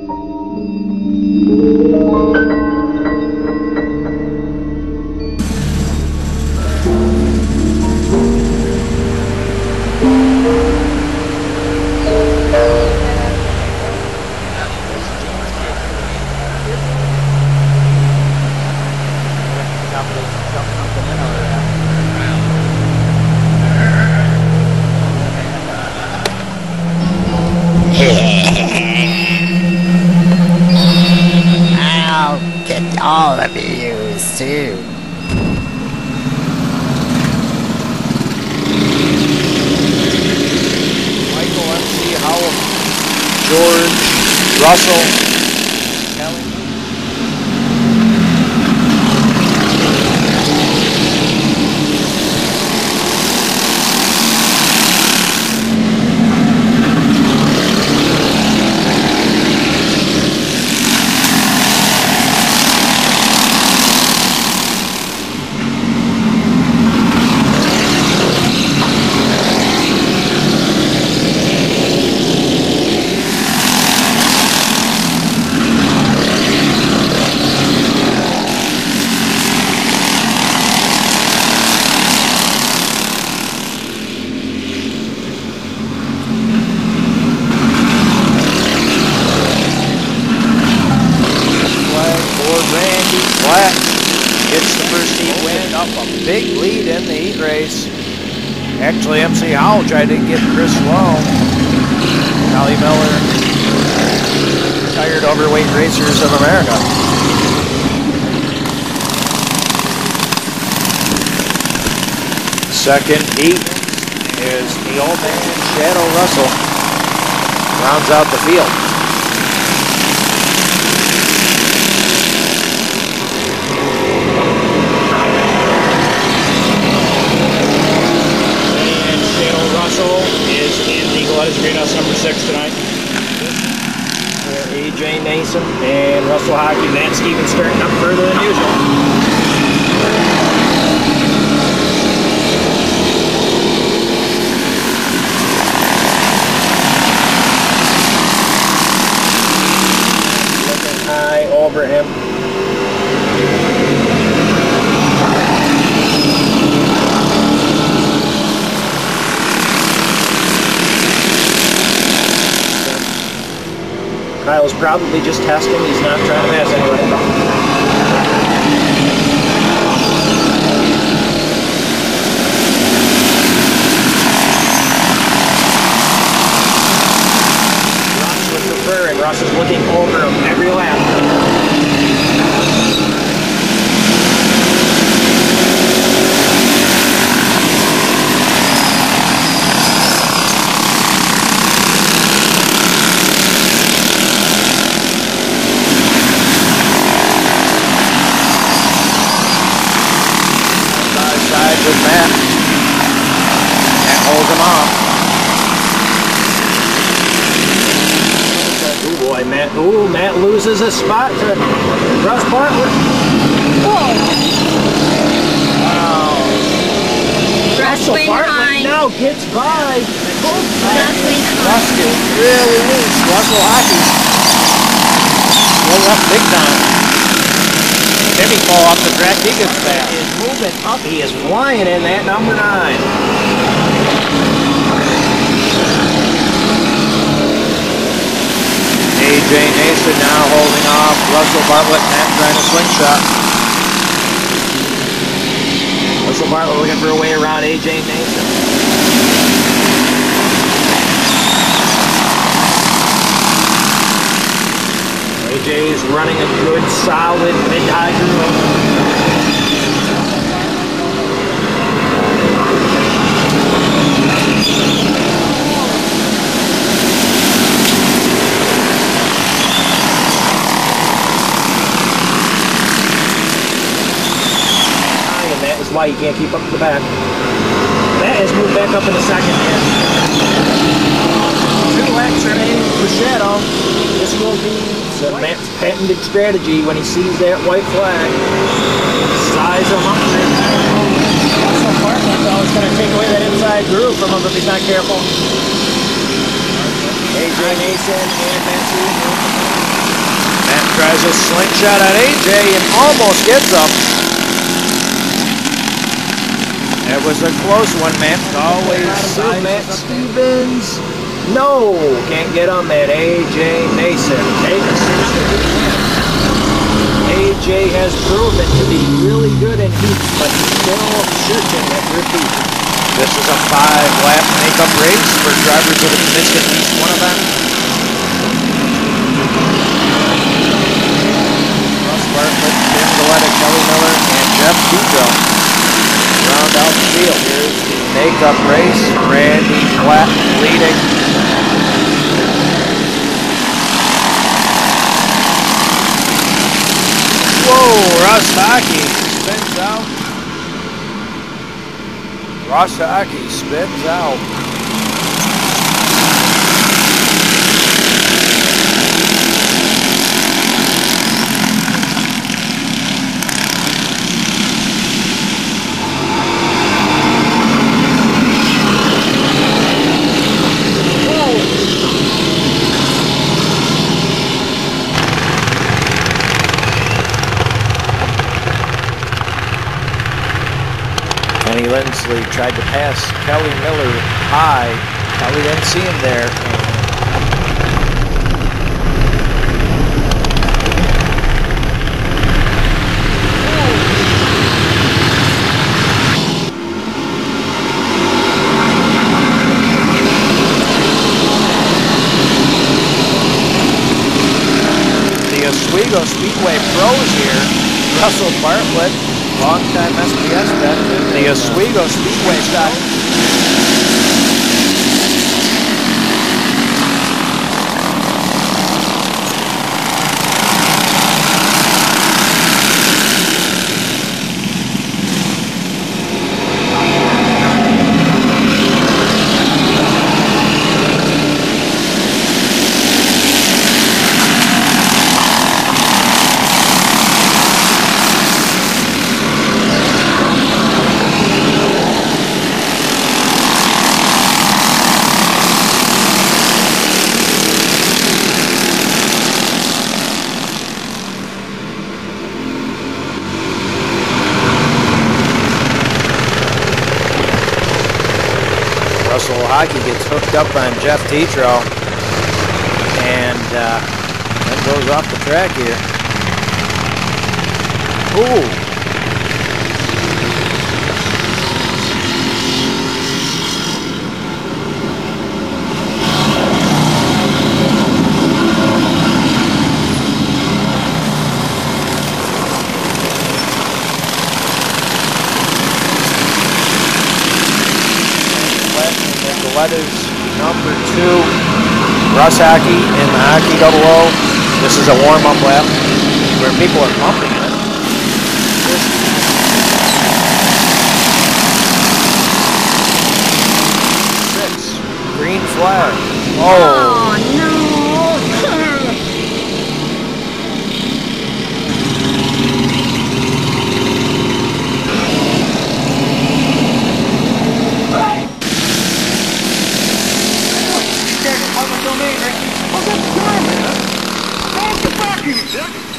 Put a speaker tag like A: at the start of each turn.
A: All of you too.
B: Michael, MC, Howell, George, Russell, Kelly. Platt gets the first heat win, up a big lead in the heat race. Actually, MC Howell tried to get Chris Lowe. Dolly Miller, retired overweight racers of America. Second heat is the old man Shadoe Russell. Rounds out the field.
C: Is in the Galletta Greenhouse number 6 tonight.
B: AJ Nason and Russell Hockey. Matt Stevens starting up further than usual. Looking high over him. Kyle's probably just testing, he's not trying to pass anybody. Russ with the fur, and Russ is looking over him every lap. With Matt. Matt holds him off. Oh boy, Matt. Ooh, Matt loses a spot to Russ Bartlett. Whoa! Wow. Russell Bartlett now gets by. Russ is really loose. Russell Hockey. Roll up big time. Timmy fall off the track, he gets back. He is moving up, he is flying in that number 9. AJ Nason now holding off Russell Bartlett and trying to slingshot. Russell Bartlett looking for a way around AJ Nason. AJ's running a good, solid, mid-high groove. And that is why you can't keep up with the back. That has moved back up in the second here. 2 laps remaining for Shadoe. This will be Matt's patented strategy when he sees that white flag. Size him up. Russell Bartlett though is going to take away that inside groove from him if he's not careful. AJ Nason and Matthew.
D: Matt tries a slingshot on AJ and almost gets him. It was a close one, Matt.
B: Always Matt Stevens. No, can't get him at AJ Nason. AJ has proven to be really good in heat, but he's still searching at repeat.
D: This is a 5-lap makeup race for drivers that have missed at least one event. Russ, Bartlett, Galletta, Kelly Miller, and Jeff Tetro round out the field. Here's the makeup race. Randy Platt leading. Whoa, Russ Hockey spins out. Russ Hockey spins out. Lindsley tried to pass Kelly Miller high. Kelly didn't see him there. The Oswego Speedway pros here. Russell Bartlett, longtime SPS vet, the Oswego Speedway stock. Hockey gets hooked up on Jeff Tetro and then goes off the track here. Ooh. Galletta's number 2, Russ Hockey in the Hockey 00. This is a warm-up lap where people are pumping it. Green flag. Oh no!
E: Public domain, Ricky. Oh, that's good, man. Thank you, fucking.